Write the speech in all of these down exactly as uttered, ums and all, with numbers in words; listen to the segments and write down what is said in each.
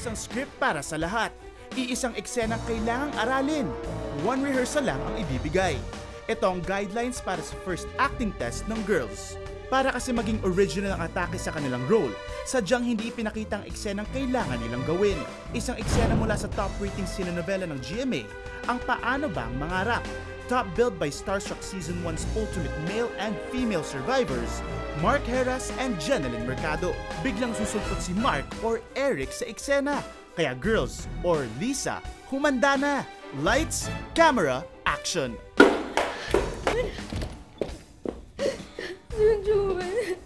Iisang script para sa lahat. Iisang eksenang kailangang aralin. One rehearsal lang ang ibibigay. Ito ang guidelines para sa first acting test ng girls. Para kasi maging original ang atake sa kanilang role, sadyang hindi ipinakita ang eksenang kailangan nilang gawin. Isang eksena mula sa top rating telenovela ng G M A, ang Paano Bang Mangarap? Top billed by Starstruck Season one's ultimate male and female survivors, Mark Heras and Jeneline Mercado. Biglang susulpot si Mark or Eric sa eksena. Kaya girls or Lisa, humanda na! Lights, camera, action! Junjun!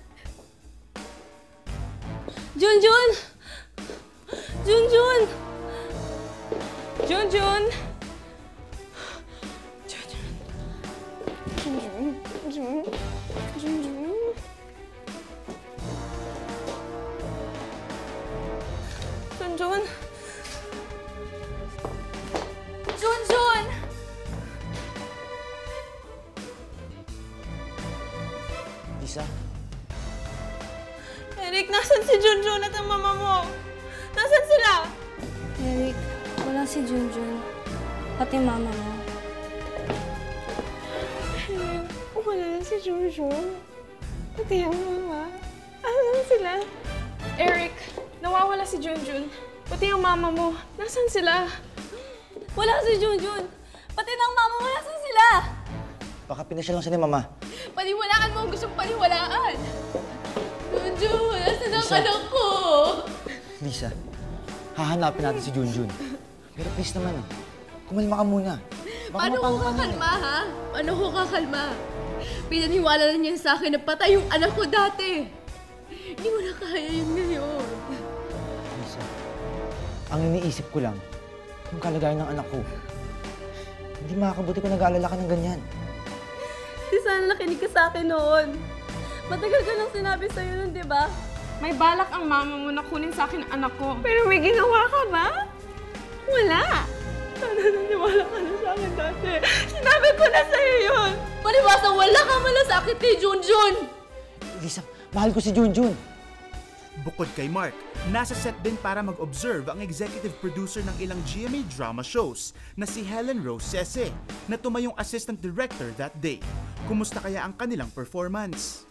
Junjun! Junjun! Junjun! Junjun! Junjun! Junjun! Junjun! Junjun! Lisa? Eric, nasan si Junjun at ang mama mo? Nasan sila? Eric, wala si Junjun. Pati mama mo. Eric, wala na si Junjun. Pati ang mama. Asan sila? Eric, nawawala si Junjun. Pati ang mama mo. Nasan sila? Wala si Junjun! Pati ng mama mo, nasan sila? Baka pinasyal lang siya ni Mama. Paniwalaan mo ang gustong paniwalaan. Junjun, nasan ang Lisa. anak ko? Lisa, hahanapin natin si Junjun. Pero please naman, kumalma ka muna. Baka Paano ko mapangka ka na kakalma, ha? Paano ko kakalma? Pinaniwala na niya sa akin na patay yung anak ko dati. Hindi mo na kaya yung ngayon. Lisa, ang iniisip ko lang, yung kalagayan ng anak ko. Hindi makakabuti kung nag-aalala ka ng ganyan. Di sana nakinig ka sa akin noon. Matagal ko nang sinabi sa'yo nun, di ba? May balak ang mama mo na kunin sa akin ang anak ko. Pero may ginawa ka ba? Wala. Sana naniwala ka na sa akin dati. Sinabi ko na sa'yo yun. Palibasa, wala ka malasakit kay Junjun! Lisa, mahal ko si Junjun. Bukod kay Mark, nasa set din para mag-observe ang executive producer ng ilang G M A drama shows na si Helen Rose Sese, na tumayong assistant director that day. Kumusta kaya ang kanilang performance?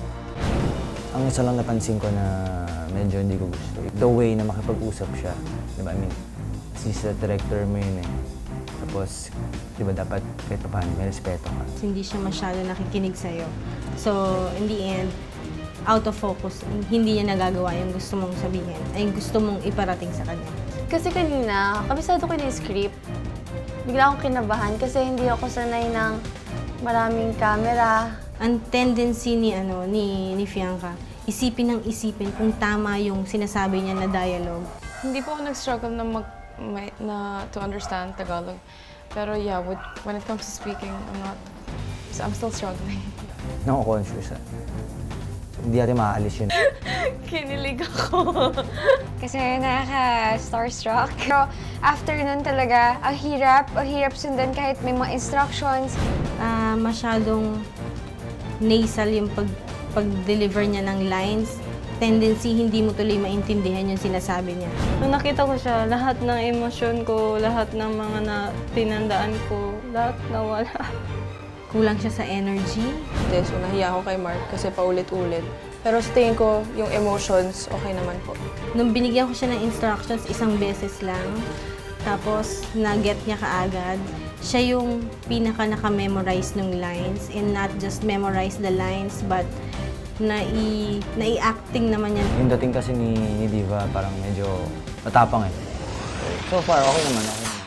Ang isa lang napansin ko na medyo hindi ko gusto, the way na makipag-usap siya. Diba? I mean, assistant director mo yun eh. Tapos, diba dapat kahit pa paano, may respeto ka. Hindi siya masyado nakikinig sa'yo. So, in the end, out of focus, hindi niya nagagawa yung gusto mong sabihin, ay gusto mong iparating sa kanya. Kasi kanina, kabisado ko yung script. Bigla akong kinabahan kasi hindi ako sanay ng maraming camera. Ang tendency ni, ano, ni, ni Fianca, isipin ng isipin kung tama yung sinasabi niya na dialogue. Hindi po ako nag-struggle na, mag, may, na to understand Tagalog. Pero yeah, with, when it comes to speaking, I'm not, so I'm still struggling. Nako-conscious ah. Hindi natin maaalis yun. Kinilig ako. Kasi nakaka-starstruck. Pero after nun talaga, ang hirap, ang hirap sundan kahit may mga instructions. Uh, masyadong nasal yung pag, pag-deliver niya ng lines. Tendency, hindi mo tuloy maintindihan yung sinasabi niya. Nung nakita ko siya, lahat ng emosyon ko, lahat ng mga na tinandaan ko, lahat nawala. Kulang siya sa energy. Hindi, so nahiya ako kay Mark kasi paulit-ulit. Pero sa tingin ko, yung emotions, okay naman po. Nung binigyan ko siya ng instructions, isang beses lang. Tapos, na-get niya kaagad. Siya yung pinaka naka-memorize ng lines. And not just memorize the lines, but nai, nai-acting naman yan. Yung dating kasi ni, ni Diva, parang medyo matapang eh. So far, okay naman. Okay.